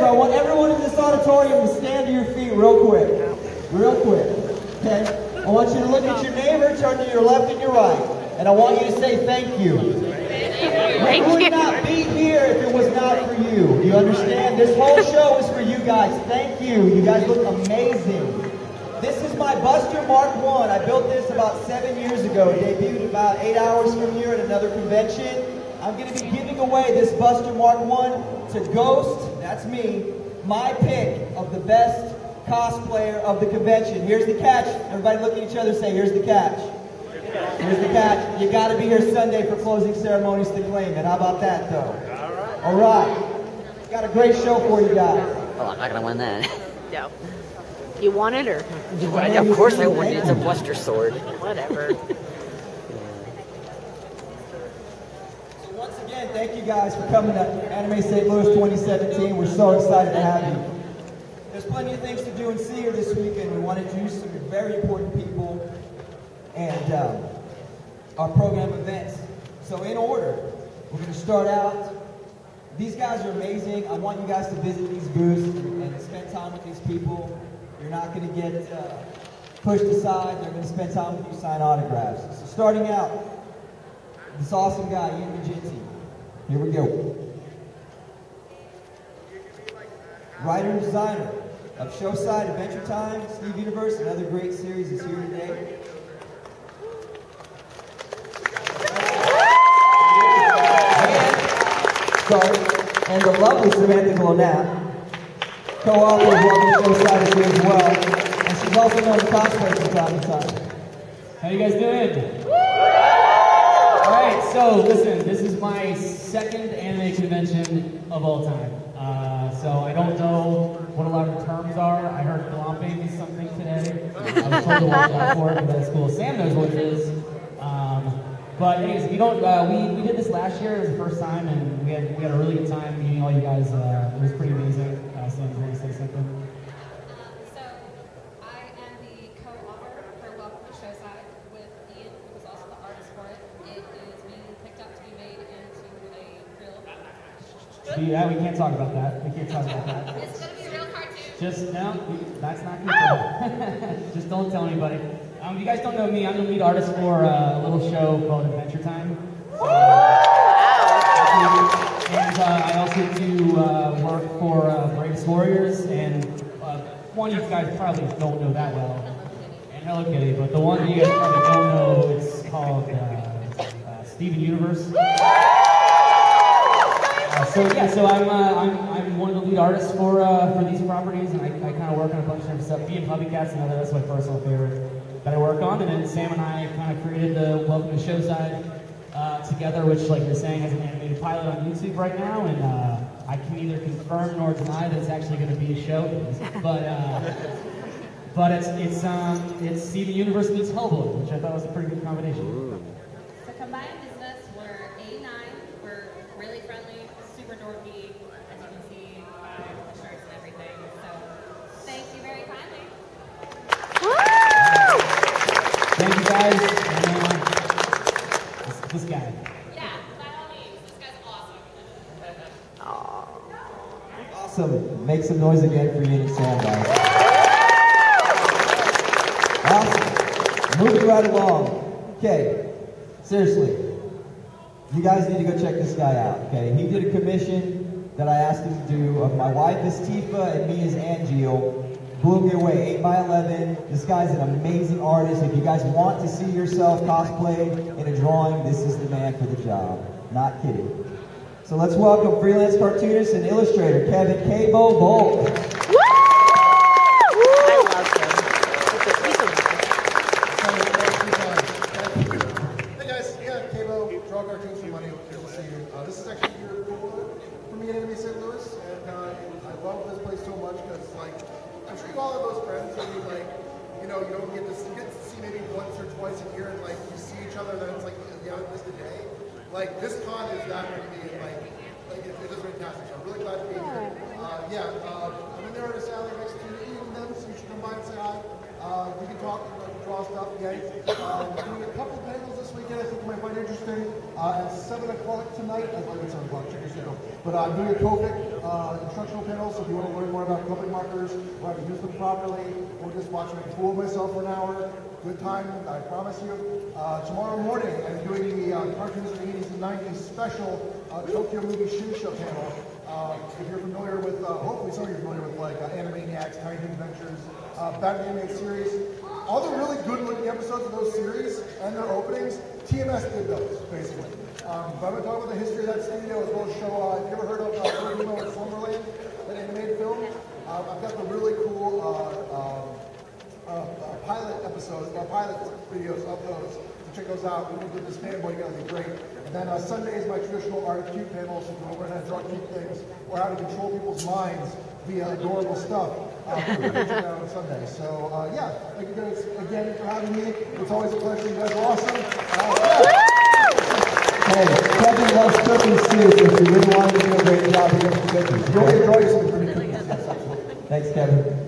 I want everyone in this auditorium to stand to your feet real quick. Real quick. Okay? I want you to look at your neighbor, turn to your left and your right. And I want you to say thank you. We would not be here if it was not for you. Do you understand? This whole show is for you guys. Thank you. You guys look amazing. This is my Buster Mark 1. I built this about 7 years ago. It debuted about 8 hours from here at another convention. I'm going to be giving away this Buster Mark 1 to Ghost, that's me, my pick of the best cosplayer of the convention. Here's the catch. Everybody look at each other and say, here's the catch. Here's the catch. You got to be here Sunday for closing ceremonies to claim it. How about that, though? All right. Got a great show for you guys. Oh, I'm not going to win that. No. You want it, or? Of course I want it. It's a Buster sword. Whatever. So once again, thank you guys for coming to Anime St. Louis 2017. We're so excited to have you. There's plenty of things to do and see here this weekend. We want to introduce some very important people and our program events. So in order, we're going to start out. These guys are amazing. I want you guys to visit these booths and spend time with these people. You're not going to get pushed aside. They're going to spend time with you, sign autographs. So starting out, this awesome guy, Ian Magenti. Here we go. Writer and designer of Showside, Adventure Time, Steve Universe, and other great series is here today. And the lovely Samantha Glonat, co-author of Welcome to Showside, is here as well. And she's also known to cosplay from time to time. How you guys doing? Alright, so listen, this is my second anime convention of all time. So I don't know what a lot of the terms are. I heard glomping is something today. I was told to watch out for it, but that's cool. Sam knows what it is. But anyways, we did this last year. It was the first time, and we had a really good time meeting all you guys. It was pretty amazing. Sam, you want to say something? So I am the co-author for Welcome to Showside with Ian, who was also the artist for it. It is being picked up to be made into a real. Yeah, we can't talk about that. We can't talk about that. It's going to be a real cartoon. Just no, that's not good. Just don't tell anybody. If you guys don't know me, I'm the lead artist for a little show called Adventure Time. And I also do work for Bravest Warriors, and one you guys probably don't know that well, and Hello Kitty, but the one you guys probably don't know, it's called Steven Universe. So I'm one of the lead artists for these properties, and I kind of work on a bunch of different stuff. Being Puppy Cats, that's my personal favorite that I work on, and then Sam and I kind of created the Welcome to Showside together, which, like you're saying, has an animated pilot on YouTube right now, and I can neither confirm nor deny that it's actually going to be a show, but it's Steven Universe meets Hellboy, which I thought was a pretty good combination. So combined business, we're 89. We're really friendly, super dorky, as you can see by the shirts and everything. So thank you very kindly. Thank you guys. And, this guy. Yeah, by all means, this guy's awesome. Awesome. Make some noise again for Ian and Sam, guys. Awesome. Moving right along. Okay. Seriously. You guys need to go check this guy out, okay? He did a commission that I asked him to do of my wife is Tifa and me is Angeal. Blew me away, 8x11. This guy's an amazing artist. If you guys want to see yourself cosplayed in a drawing, this is the man for the job. Not kidding. So let's welcome freelance cartoonist and illustrator Kevin Cabo Bolt. Hey guys, yeah, Cabo, draw cartoons for money. Good to see you. This is actually here for me at Anime St. Louis, and I love this place so much because, like, I'm sure you all have those friends that you don't get to see maybe once or twice a year, and like you see each other, then it's like the end of the day. Like this con is that for me, it's just fantastic. So I'm really glad to be here. I'm in there at a salary next to Ian them, so you should come by and say hi. You can talk, draw stuff, yeah. Doing a couple panels this weekend I think you might find interesting. And 7 o'clock tonight. I thought it was 7 o'clock, check your schedule. But I'm doing a Copic instructional panel, so if you want to learn more about Copic markers, how to use them properly, or just watch me fool myself for an hour, good time, I promise you. Tomorrow morning, I'm doing the cartoons of the 80s and 90s special Tokyo Movie Shoe Show panel. If you're familiar with, hopefully some of you are familiar with like Animaniacs, Tiny Adventures, Batman Animated Series, all the really good-looking episodes of those series and their openings, TMS did those, basically. But I'm going to talk about the history of that studio as well as show, have you ever heard of Ferdinand and Slumberland, that animated film? I've got the really cool pilot episodes, pilot videos of those. Check those out. We're going to do this fanboy, it's going to be great. And then Sunday is my traditional Art of Cute panel, so you can learn how to draw cute things or how to control people's minds via adorable stuff. On Sunday. So, yeah, thank you guys again for having me. It's always a pleasure. You guys are awesome. Hey, Kevin loves cookies too, so if you really want to do a great job, you're going to cookies. You'll enjoy some pretty cookies. Thanks, Kevin.